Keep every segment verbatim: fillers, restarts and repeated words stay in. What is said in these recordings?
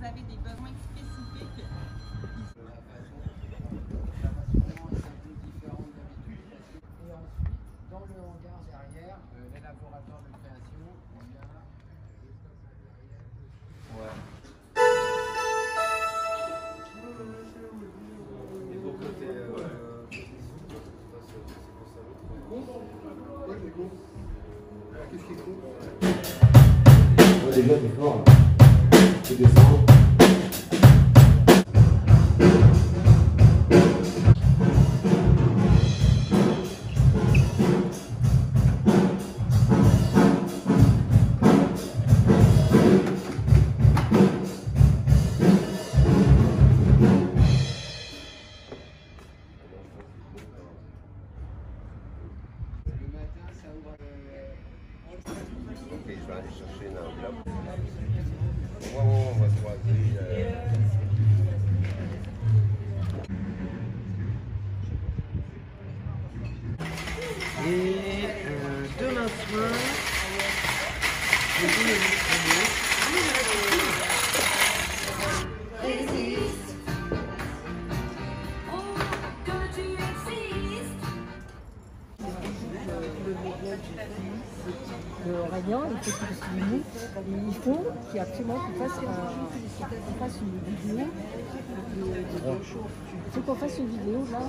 avez des besoins spécifiques. Dans le hangar derrière, euh, les laboratoires de création, il y a des stocks derrière. Ouais. Et pour côté. Qu'est-ce qui est cool? Ouais, déjà, t'es fort là. Tu descends. Ok, je vais aller chercher une enveloppe. Ouais, ouais, on va se croiser. Euh... Et euh, demain soir, de Radiant, les petits soulignés, il faut qu'il absolument qu'on fasse, un, qu'on fasse une vidéo. Il faut qu'on fasse une vidéo là.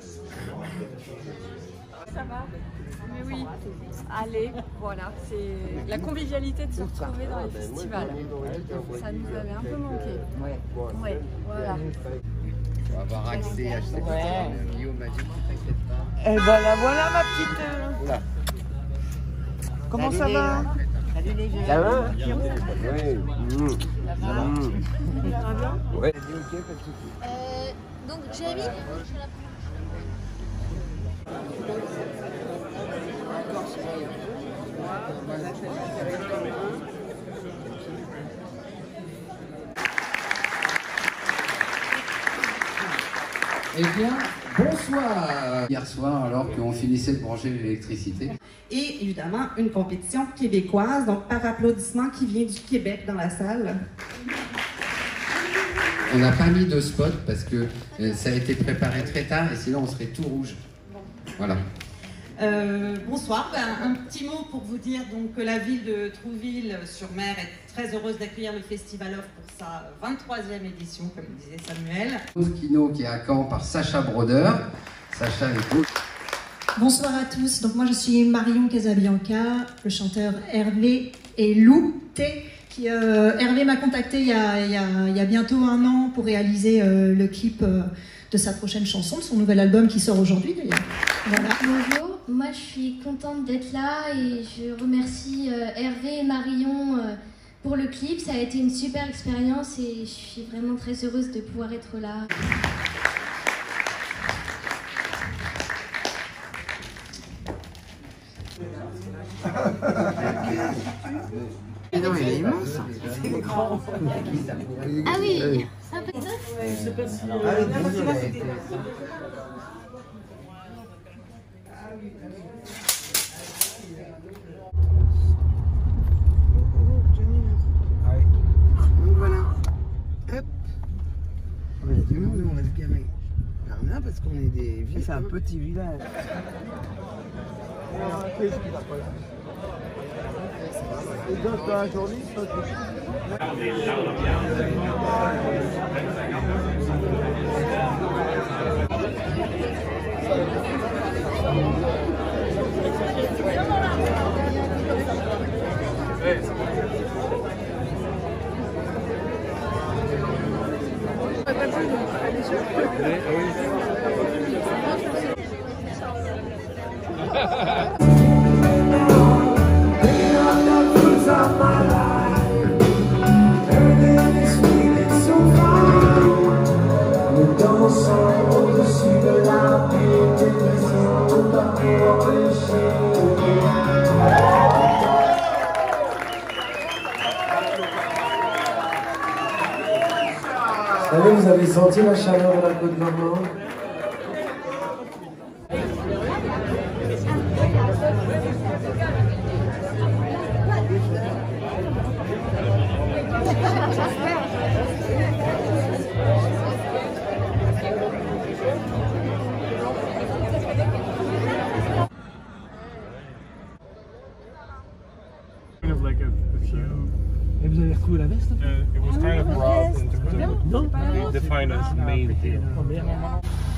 Ça va? Mais oui, allez, voilà, c'est la convivialité de se retrouver dans les festivals. Ça nous avait un peu manqué. Ouais. Ouais, voilà. On va avoir accès à cette ouais. Guillaume m'a dit, ne t'inquiète pas. et ben la voilà ma petite. Euh... Oula. Comment ça va? Salut les jeunes. Ça va? Oui. Mmh. Ça va? Mmh. Ça va bien? Ouais. Euh, donc Jamie, Eh bien, bonsoir. Hier soir, alors qu'on finissait de brancher l'électricité. Et évidemment, une compétition québécoise, donc par applaudissement qui vient du Québec dans la salle. On n'a pas mis de spot parce que euh, ça a été préparé très tard et sinon on serait tout rouge. Voilà. Euh, bonsoir, ben, un petit mot pour vous dire donc, que la ville de Trouville-sur-Mer est très heureuse d'accueillir le Festival Off pour sa vingt-troisième édition, comme disait Samuel. Kino qui est à Caen par Sacha Brodeur. Sacha est beau. Bonsoir à tous, donc moi je suis Marion Casabianca, le chanteur Hervé et Lou T. Qui, euh, Hervé m'a contacté il y, a, il, y a, il y a bientôt un an pour réaliser euh, le clip euh, de sa prochaine chanson, de son nouvel album qui sort aujourd'hui d'ailleurs. Voilà. Bonjour, moi je suis contente d'être là et je remercie euh, Hervé et Marion euh, pour le clip. Ça a été une super expérience et je suis vraiment très heureuse de pouvoir être là. Et non, il est immense, c'est grand. Ah oui, c'est un peu de Je sais pas si... Ah oui, désolé. Donc voilà. Hop. On a du monde, on va se garer. Par là, parce qu'on est des villes. C'est un petit village. Et donc, dans la journée, ça Allez, vous avez senti la chaleur de la côte normande? Et vous avez retrouvé la veste? Uh, it was kind of rough in terms of Non? defined as made here. Oh merde.